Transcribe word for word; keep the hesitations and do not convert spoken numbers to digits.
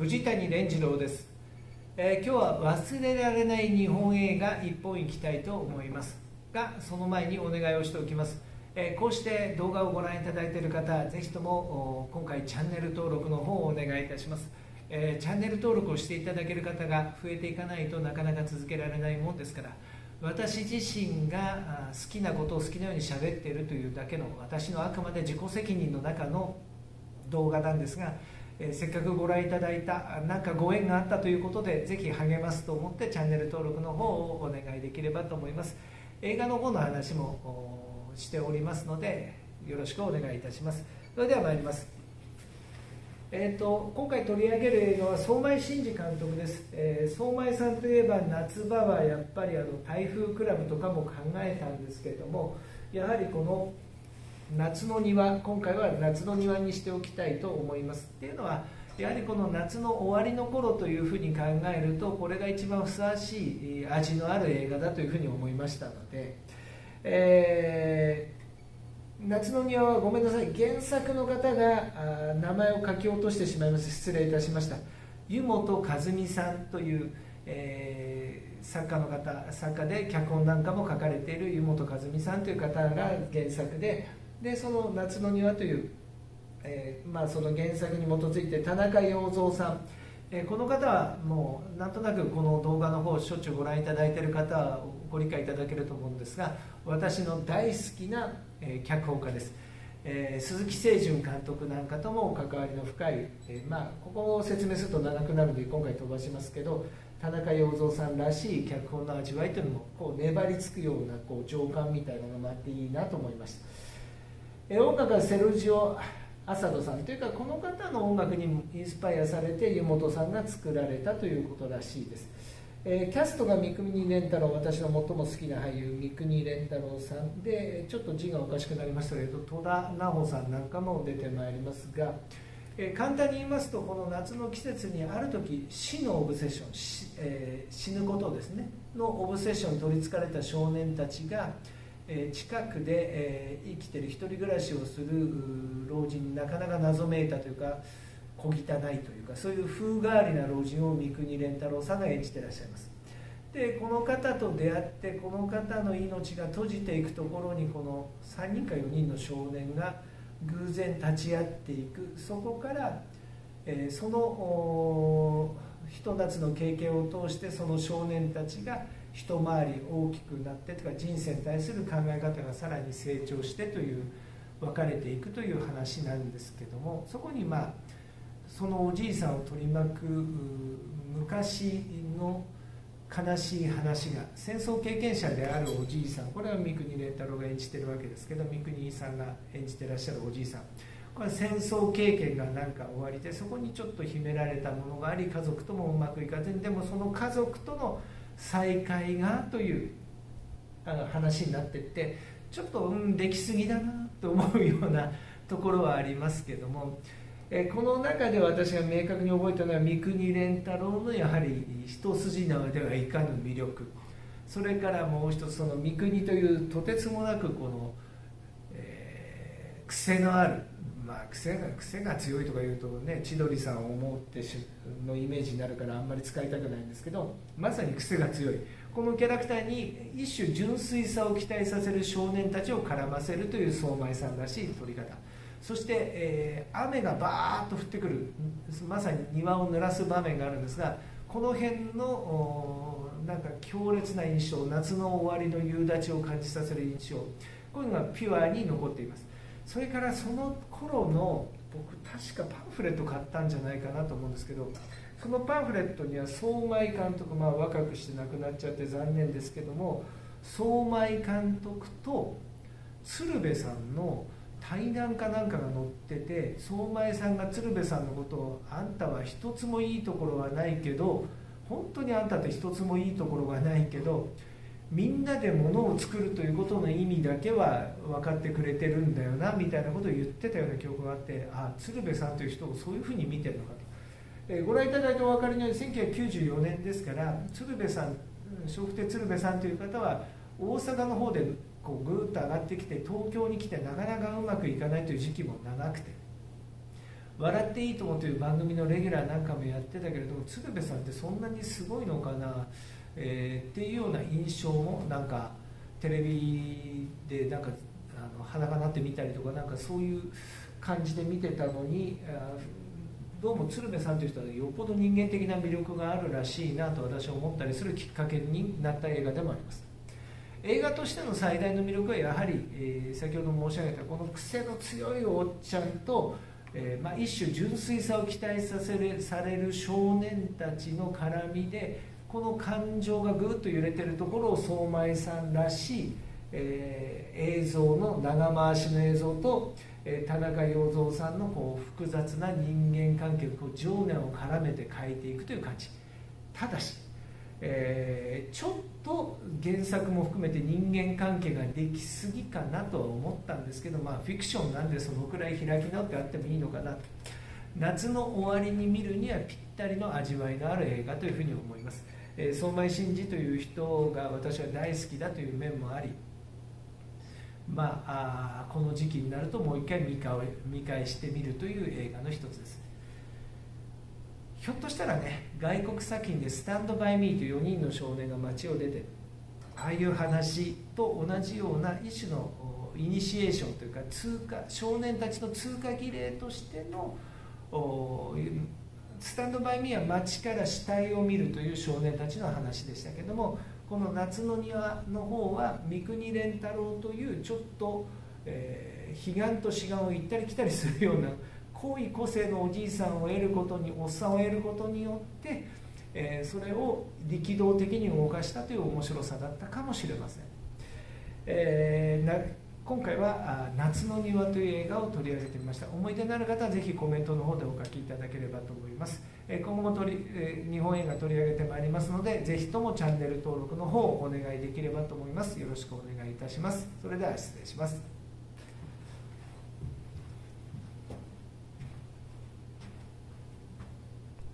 藤谷蓮次郎です、えー、今日は忘れられない日本映画一本いきたいと思いますが、その前にお願いをしておきます。えー、こうして動画をご覧いただいている方、ぜひとも今回チャンネル登録の方をお願いいたします。えー、チャンネル登録をしていただける方が増えていかないとなかなか続けられないもんですから、私自身が好きなことを好きなように喋っているというだけの、私のあくまで自己責任の中の動画なんですが、えー、せっかくご覧いただいた、なんかご縁があったということで、ぜひ励ますと思ってチャンネル登録の方をお願いできればと思います。映画の方の話もしておりますので、よろしくお願いいたします。それでは参ります。えー、と今回取り上げる映画は相米真司監督です。えー、相米さんといえば夏場はやっぱりあの台風クラブとかも考えたんですけれども、やはりこの夏の庭、今回は夏の庭にしておきたいと思います。っていうのは、やはりこの夏の終わりの頃というふうに考えると、これが一番ふさわしい味のある映画だというふうに思いましたので、えー夏の庭はごめんなさい、原作の方が名前を書き落としてしまいました。失礼いたしました。湯本和美さんという、えー、作家の方、作家で脚本なんかも書かれている湯本和美さんという方が原作で、でその夏の庭という、えーまあ、その原作に基づいて田中洋三さん、えー、この方はもうなんとなくこの動画の方しょっちゅうご覧いただいている方はご理解いただけると思うんですが、私の大好きな、えー、脚本家です。えー、鈴木清純監督なんかとも関わりの深い、えーまあ、ここを説明すると長くなるので今回飛ばしますけど、田中洋三さんらしい脚本の味わいというのもこう粘りつくようなこう情感みたいなのがあっていいなと思いました。えー、音楽はセルジオ・アサドさんというか、この方の音楽にインスパイアされて湯本さんが作られたということらしいです。えー、キャストが三國連太郎、私の最も好きな俳優三國連太郎さんで、ちょっと字がおかしくなりましたけど戸田奈穂さんなんかも出てまいりますが、えー、簡単に言いますと、この夏の季節にある時死のオブセッション、し、えー、死ぬことですねのオブセッションに取りつかれた少年たちが、えー、近くで、えー、生きてる一人暮らしをする老人になかなか謎めいたというか小汚いというか、そういう風変わりな老人を三國連太郎さんが演じていらっしゃいます。でこの方と出会って、この方の命が閉じていくところに、このさんにんかよにんの少年が偶然立ち会っていく。そこから、えー、そのひと夏の経験を通して、その少年たちが一回り大きくなってとか、人生に対する考え方がさらに成長してという、分かれていくという話なんですけども、そこにまあそのおじいさんを取り巻く昔の悲しい話が、戦争経験者であるおじいさん、これは三國連太郎が演じてるわけですけど、三國さんが演じてらっしゃるおじいさん、これは戦争経験がなんか終わりで、そこにちょっと秘められたものがあり、家族ともうまくいかずに、でもその家族との再会がというあの話になっていって、ちょっとうんできすぎだなと思うようなところはありますけども、えこの中で私が明確に覚えたのは、三國連太郎のやはり一筋縄ではいかぬ魅力、それからもう一つ、その三國というとてつもなくこの、えー、癖のある、まあ、癖が癖が強いとか言うとね、千鳥さんを思ってしのイメージになるからあんまり使いたくないんですけど、まさに癖が強いこのキャラクターに一種純粋さを期待させる少年たちを絡ませるという相米さんらしい撮り方。そして、えー、雨がバーッと降ってくる、まさに庭を濡らす場面があるんですが、この辺のなんか強烈な印象、夏の終わりの夕立を感じさせる印象、こういうのがピュアに残っています。それからその頃の、僕確かパンフレット買ったんじゃないかなと思うんですけど、そのパンフレットには相米監督、まあ、若くして亡くなっちゃって残念ですけども、相米監督と鶴瓶さんの対談かなんかが載ってて、相米さんが鶴瓶さんのことを、あんたは一つもいいところはないけど、本当にあんたって一つもいいところがないけど、みんなで物を作るということの意味だけは分かってくれてるんだよなみたいなことを言ってたような記憶があって、あ、鶴瓶さんという人をそういうふうに見てるのかと、えー、ご覧いただいてお分かりのようにせんきゅうひゃくきゅうじゅうよねんですから、鶴瓶さん、笑福亭鶴瓶さんという方は大阪の方でこうぐーっと上がってきて、東京に来てなかなかうまくいかないという時期も長くて、 笑っていいともという番組のレギュラーなんかもやってたけれども、鶴瓶さんってそんなにすごいのかな、えー、っていうような印象もなんかテレビでなんかあの裸になってみたりとか、なんかそういう感じで見てたのに、どうも鶴瓶さんという人はよっぽど人間的な魅力があるらしいなと私は思ったりするきっかけになった映画でもあります。映画としての最大の魅力はやはり、えー、先ほど申し上げたこの癖の強いおっちゃんと、えーまあ、一種純粋さを期待させるされる少年たちの絡みで、この感情がぐっと揺れてるところを相米さんらしい、えー、映像の長回しの映像と、えー、田中洋三さんのこう複雑な人間関係をこう情念を絡めて変えていくという感じ。ただし、えー、ちょっと原作も含めて人間関係ができすぎかなとは思ったんですけど、まあフィクションなんでそのくらい開き直ってあってもいいのかなと。夏の終わりに見るにはぴったりの味わいのある映画というふうに思います。えー、相米真司という人が私は大好きだという面もあり、まあ、あこの時期になるともう一回見返見返してみるという映画の一つです。ひょっとしたらね、外国作品でスタンドバイミーというよにんの少年が街を出て、ああいう話と同じような一種のイニシエーションというか通過、少年たちの通過儀礼としての、スタンドバイミーは街から死体を見るという少年たちの話でしたけども、この夏の庭の方は三國連太郎というちょっと、えー、彼岸と志願を行ったり来たりするような濃い個性のおじいさんを得ることにおっさんを得ることによって、えー、それを力道的に動かしたという面白さだったかもしれません。えー、な今回は「夏の庭」という映画を取り上げてみました。思い出のある方はぜひコメントの方でお書きいただければと思います。今後も取り日本映画取り上げてまいりますので、ぜひともチャンネル登録の方をお願いできればと思います。よろしくお願いいたします。それでは失礼します。